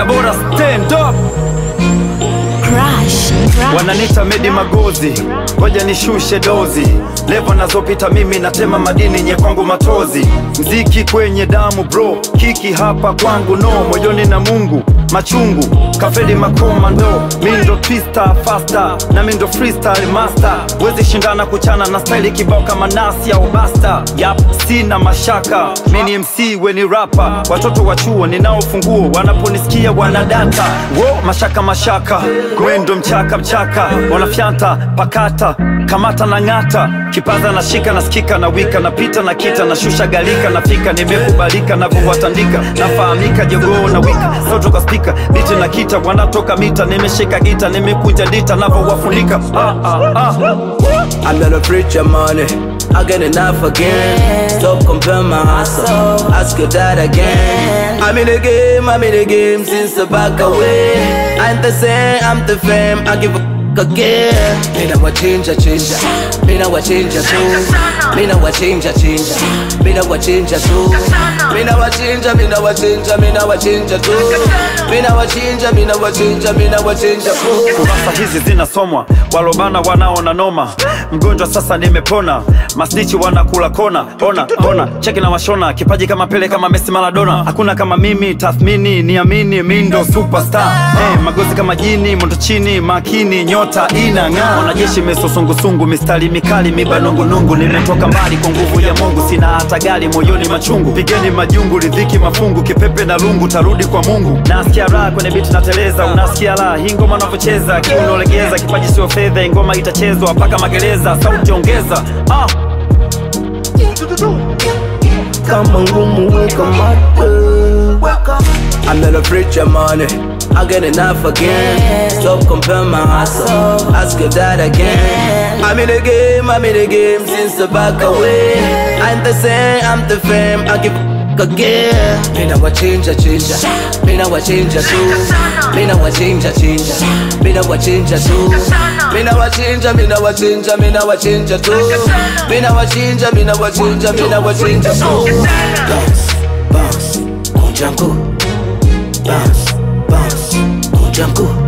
Tabora stand up. Wananita Medi Magozi, ngoja nishushe dozi. Levo nazopita mimi natema madini nye kwangu matozi. Mziki kwenye damu bro, kiki hapa kwangu no. Moyoni na Mungu, machungu, kafeli makomando. Mindo twister, faster, na mindo freestyle master. Wezi shindana kuchana na style kibao kama nasi au basta. Yap, sina mashaka, mini MC weni rapper. Watoto wa chuo ninao funguo, wanaponisikia wanadata. Wo, mashaka, mwendo mchaka, wanafyanta, pakata, kamata na ngata. Kipaza na shika na skika na wika na pita na kita na shusha galika na fika. Nimekubalika na kuwatandika, nafahamika jogoo na wika. Sauto kwa speaker, biti na kita, wanatoka mita. Nimeshika gita, nimekunja dita, navo wafunika. I'm not afraid your money, I get enough again. Stop compare my hustle, ask your dad again. I'm in the game since the back away. I'm the same, I'm the fame, I give a again. Mina wa change, mina wa change too. Mina wa change, mina wa change too. Mina wa change, mina wa change, mina wa change too. Mina wa change, mina wa change, mina wa change too. Kurasa hizi zinasomwa, walobana wanaona noma. Mgonjwa sasa nimepona, masnichi wanakula kona. Ona, cheki na washona, kipaji kama Pele kama Messi Maradona. Hakuna kama mimi, tathmini, niamini, mindo superstar. Magozi kama jini, moto chini, makini, nyota inang'aa. Wanajeshi meso sungu, mistari mikali, mibanungu. Nimetoka mbali kwa nguvu ya Mungu, sina hata gari, moyoni machungu. Pigeni majungu, ridhiki mafungu, kipepe na lungu, tarudi kwa Mungu. Nasikia raha kwenye beat nateleza, unasikia raha hii ngoma navyocheza. Kiuno legeza, kipaji sio fedha, ngoma itachezwa paka magereza, sauti ongeza. Kama ngumu weka mate. I'm not afraid your money, I get enough again. Stop compare my hustle, ask your dad again. I'm in the game since the back away. I'm the same, I'm the fame, I give again. Mina wa change, mina wa change too. Mina wa change, mina wa change too. Mina wa change, mina wa change, mina wa change too. Mina wa change, mina wa change, mina wa change too. Bounce, bounce, kujangu. Bounce, bounce, kujangu.